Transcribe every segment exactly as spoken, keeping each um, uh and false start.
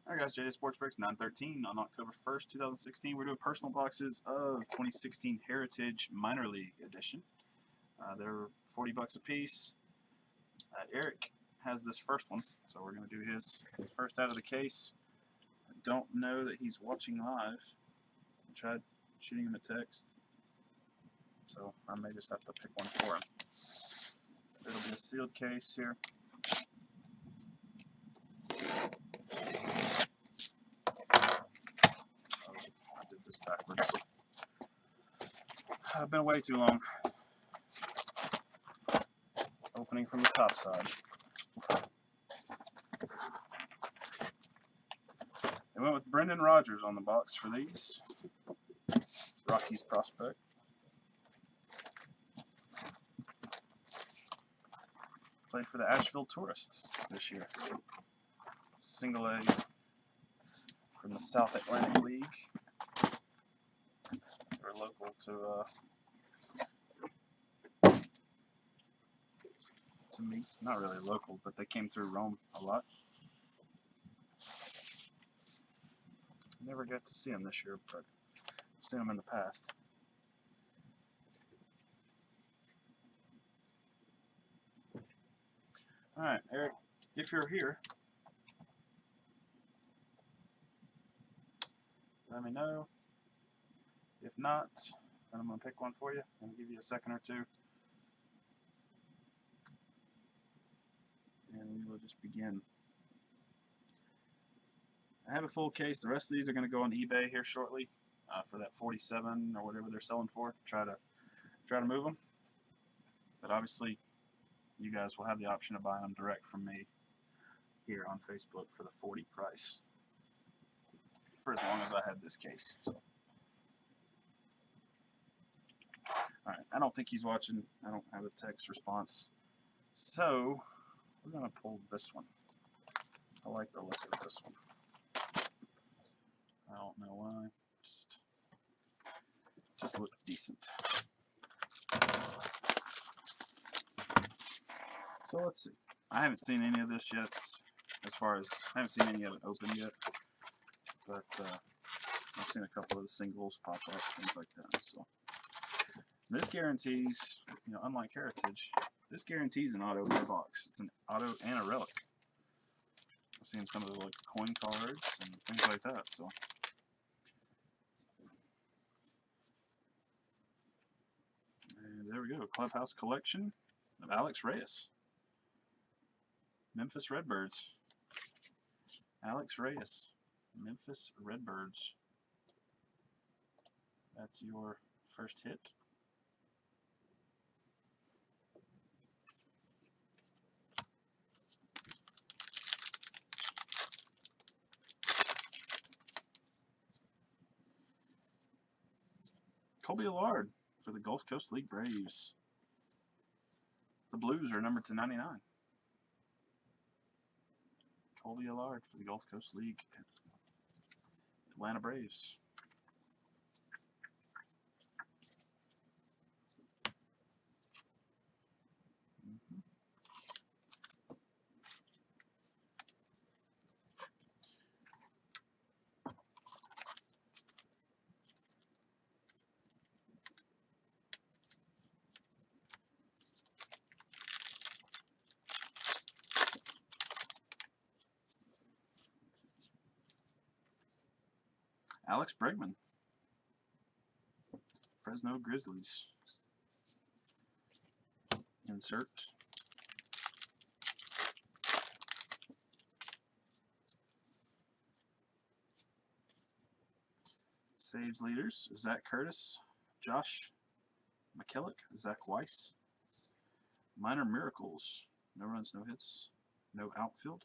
Alright guys, J J Sports Breaks nine thirteen on October first, two thousand sixteen. We're doing personal boxes of twenty sixteen Heritage Minor League Edition. Uh, they're forty bucks a piece. Uh, Eric has this first one, so we're going to do his first out of the case. I don't know that he's watching live. I tried shooting him a text, so I may just have to pick one for him. It'll be a sealed case here. Backwards. I've been way too long. Opening from the top side. They went with Brendan Rodgers on the box for these. Rockies prospect. Played for the Asheville Tourists this year. Single A from the South Atlantic League. Local to uh, to me, not really local, but they came through Rome a lot. Never got to see them this year, but I've seen them in the past. All right, Eric, if you're here, let me know. If not, then I'm going to pick one for you. I'm going to give you a second or two. And we will just begin. I have a full case. The rest of these are going to go on eBay here shortly uh, for that forty-seven or whatever they're selling for. Try to try to move them. But obviously, you guys will have the option of buying them direct from me here on Facebook for the forty price for as long as I had this case. So. Alright, I don't think he's watching. I don't have a text response. So, we're going to pull this one. I like the look of this one. I don't know why. Just, just look decent. So, let's see. I haven't seen any of this yet. As far as, I haven't seen any of it open yet. But, uh, I've seen a couple of the singles pop up, things like that. So. This guarantees, you know, unlike Heritage, this guarantees an auto in your box. It's an auto and a relic. I've seen some of the like coin cards and things like that. So, and there we go. Clubhouse collection of Alex Reyes, Memphis Redbirds. Alex Reyes, Memphis Redbirds. That's your first hit. Colby Allard for the Gulf Coast League Braves. The Blues are numbered to ninety-nine. Colby Allard for the Gulf Coast League Atlanta Braves. Mm-hmm. Alex Bregman, Fresno Grizzlies. Insert. Saves leaders, Zach Curtis, Josh McKillop, Zach Weiss. Minor miracles, no runs, no hits, no outfield.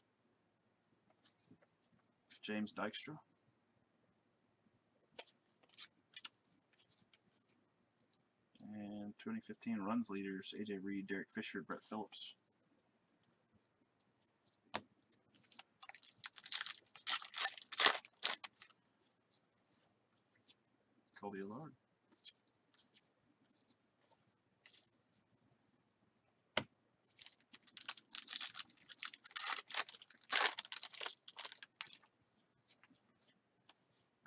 James Dykstra. And twenty fifteen runs leaders, A J Reed, Derek Fisher, Brett Phillips. Colby Allard.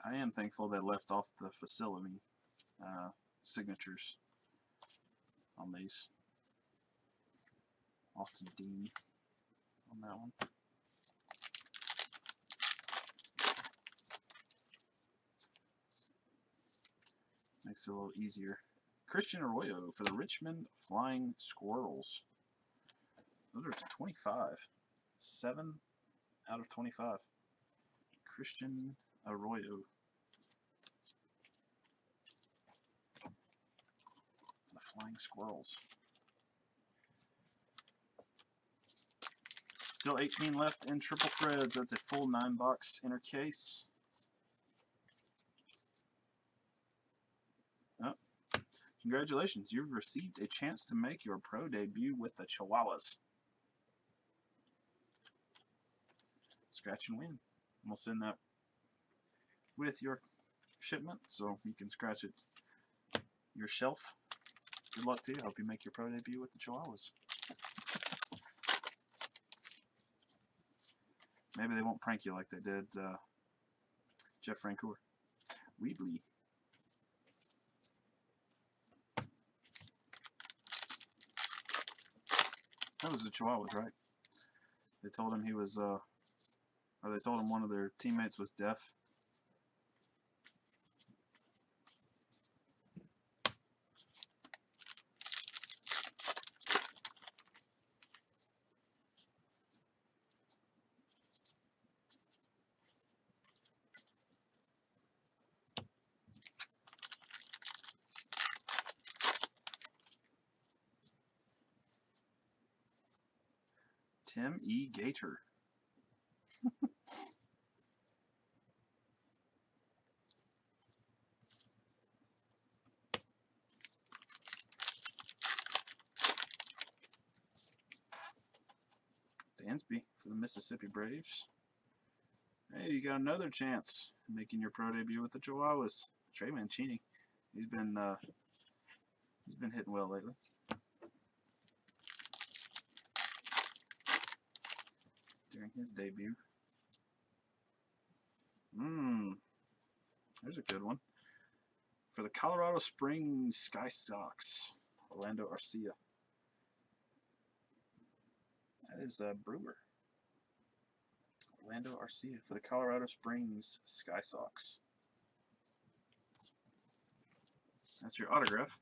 I am thankful they left off the facility uh, signatures on these. Austin Dean on that one. Makes it a little easier. Christian Arroyo for the Richmond Flying Squirrels. Those are to twenty-five. seven out of twenty-five. Christian Arroyo. The Flying Squirrels. Still eighteen left in triple threads. That's a full nine box inner case. Oh. Congratulations, you've received a chance to make your pro debut with the Chihuahuas. Scratch and win. We'll send that with your shipment so you can scratch it yourself. Good luck to you. Hope you make your pro debut with the Chihuahuas. Maybe they won't prank you like they did uh, Jeff Francoeur. Weebly. That was the Chihuahuas, right? They told him he was, uh, or they told him one of their teammates was deaf. Tim E. Gator. Dansby for the Mississippi Braves. Hey, you got another chance making your pro debut with the Chihuahuas. Trey Mancini. He's been uh, he's been hitting well lately. During his debut. Mmm. There's a good one. For the Colorado Springs Sky Sox, Orlando Arcia. That is a Brewer. Orlando Arcia for the Colorado Springs Sky Sox. That's your autograph.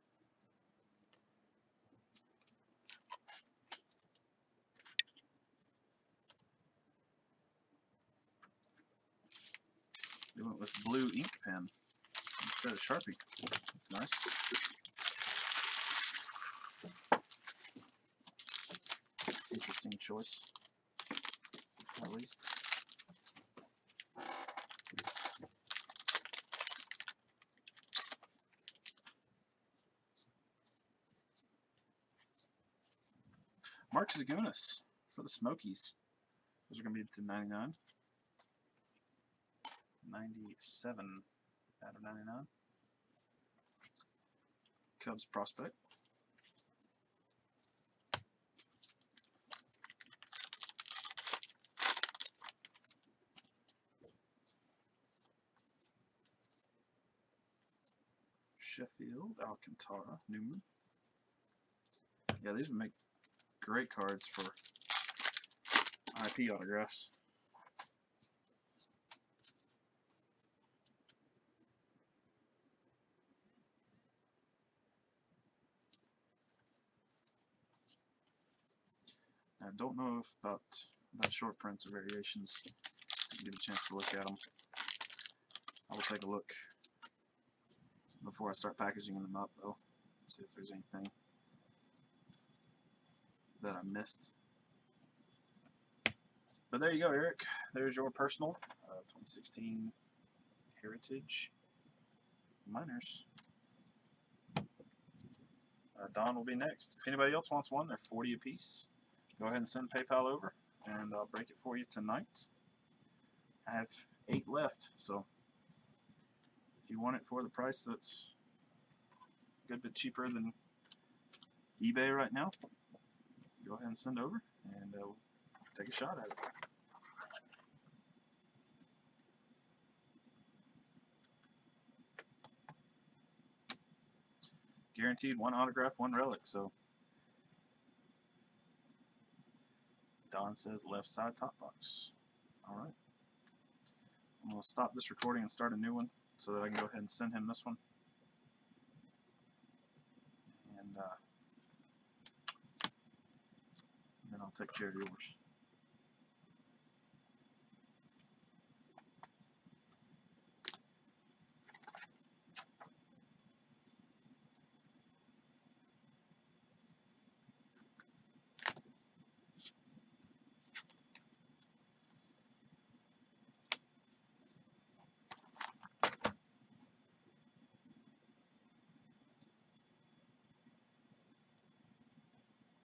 They went with blue ink pen instead of Sharpie. That's nice. Interesting choice, at least. Mark Zagunis for the Smokies. Those are going to be to ninety-nine. ninety-seven out of ninety-nine. Cubs prospect. Sheffield, Alcantara, Newman. Yeah, these would make great cards for I P autographs. I don't know if about about short prints or variations. Didn't get a chance to look at them. I will take a look before I start packaging them up, though. See if there's anything that I missed. But there you go, Eric. There's your personal uh, twenty sixteen Heritage Miners. Uh, Don will be next. If anybody else wants one, they're forty a piece. Go ahead and send PayPal over, and I'll break it for you tonight. I have eight left, so if you want it for the price that's a good bit cheaper than eBay right now, go ahead and send over, and uh, we'll take a shot at it. guaranteed one autograph, one relic. So Don says left side top box. All right. I'm going to stop this recording and start a new one so that I can go ahead and send him this one. And uh, then I'll take care of yours.